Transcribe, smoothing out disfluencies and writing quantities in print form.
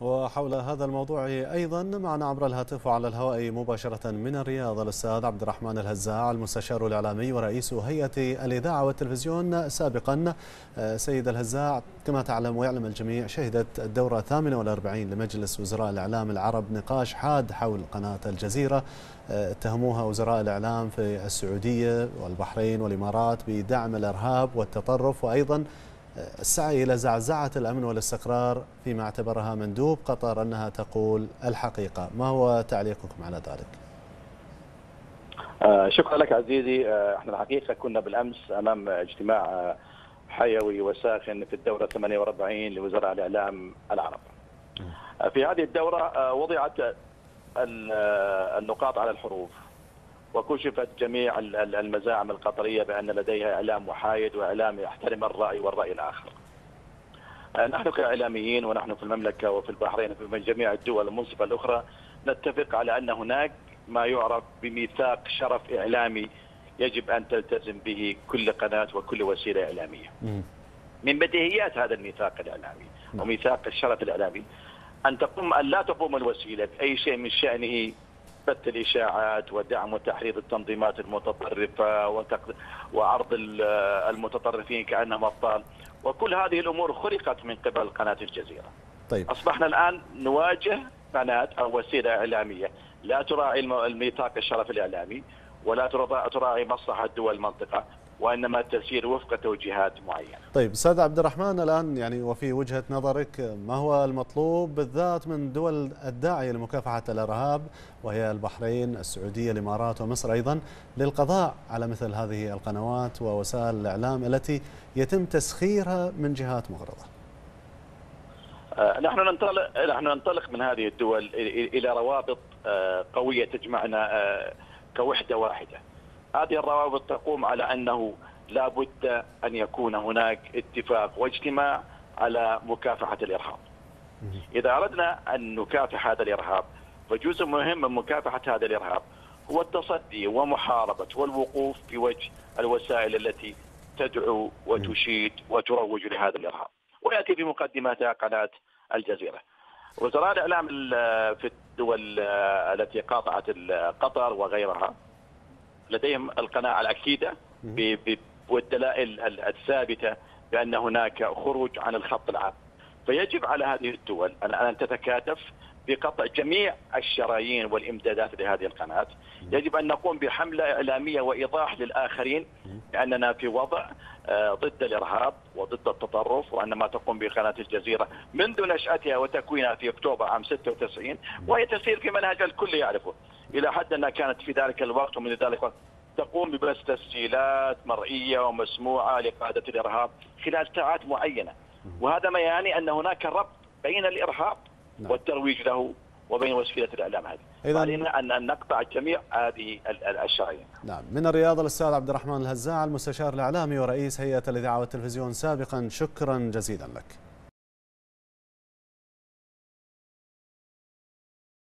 وحول هذا الموضوع أيضا معنا عبر الهاتف وعلى الهواء مباشرة من الرياض الأستاذ عبد الرحمن الهزاع، المستشار الإعلامي ورئيس هيئة الإذاعة والتلفزيون سابقا. سيد الهزاع، كما تعلم ويعلم الجميع، شهدت الدورة 48 لمجلس وزراء الإعلام العرب نقاش حاد حول قناة الجزيرة. اتهموها وزراء الإعلام في السعودية والبحرين والإمارات بدعم الإرهاب والتطرف، وأيضا السعي إلى زعزعة الأمن والاستقرار فيما اعتبرها مندوب قطر أنها تقول الحقيقة. ما هو تعليقكم على ذلك؟ شكرا لك عزيزي. احنا الحقيقة كنا بالأمس أمام اجتماع حيوي وساخن في الدورة 48 لوزراء الإعلام العرب. في هذه الدورة وضعت النقاط على الحروف، وكشفت جميع المزاعم القطرية بأن لديها إعلام محايد وإعلام يحترم الرأي والرأي الآخر. نحن كإعلاميين ونحن في المملكة وفي البحرين وفي جميع الدول المنصفة الأخرى نتفق على أن هناك ما يعرف بميثاق شرف إعلامي يجب أن تلتزم به كل قناة وكل وسيلة إعلامية. من بديهيات هذا الميثاق الإعلامي وميثاق الشرف الإعلامي أن لا تقوم الوسيلة بأي شيء من شأنه بث الإشاعات ودعم وتحريض التنظيمات المتطرفة وعرض المتطرفين كأنهم أبطال، وكل هذه الأمور خلقت من قبل قناة الجزيرة. طيب. أصبحنا الآن نواجه قناة أو وسيلة إعلامية لا تراعي الميثاق الشرف الإعلامي ولا تراعي مصلحة دول المنطقة، وإنما تسير وفق توجيهات معينة. طيب أستاذ عبد الرحمن، الآن وفي وجهة نظرك ما هو المطلوب بالذات من دول الداعية لمكافحة الإرهاب، وهي البحرين، السعودية، الإمارات ومصر أيضا، للقضاء على مثل هذه القنوات ووسائل الإعلام التي يتم تسخيرها من جهات مغرضة؟ نحن ننطلق من هذه الدول إلى روابط قوية تجمعنا كوحدة واحدة. هذه الروابط تقوم على أنه لا بد أن يكون هناك اتفاق واجتماع على مكافحة الإرهاب. إذا أردنا أن نكافح هذا الإرهاب فجزء مهم من مكافحة هذا الإرهاب هو التصدي ومحاربة والوقوف في وجه الوسائل التي تدعو وتشيد وتروج لهذا الإرهاب، ويأتي في مقدمتها قناة الجزيرة. وزراء الإعلام في الدول التي قاطعت قطر وغيرها لديهم القناعة الأكيدة والدلائل الثابتة بأن هناك خروج عن الخط العام، فيجب على هذه الدول أن تتكاتف بقطع جميع الشرايين والإمدادات لهذه القناة. يجب أن نقوم بحملة إعلامية وإيضاح للآخرين بأننا في وضع ضد الإرهاب وضد التطرف، وأن ما تقوم بقناة الجزيرة منذ نشأتها وتكوينها في أكتوبر عام 96 وهي تسير في منهج الكل يعرفه، إلى حد أنها كانت في ذلك الوقت ومن ذلك الوقت تقوم ببث تسجيلات مرئية ومسموعة لقادة الإرهاب خلال ساعات معينة. وهذا ما يعني أن هناك ربط بين الإرهاب والترويج له وبين وسيلة الإعلام هذه. علينا أن نقطع جميع هذه الشرايين. نعم. من الرياض الأستاذ عبد الرحمن الهزاع، المستشار الإعلامي ورئيس هيئة الإذاعة والتلفزيون سابقا، شكرا جزيلا لك.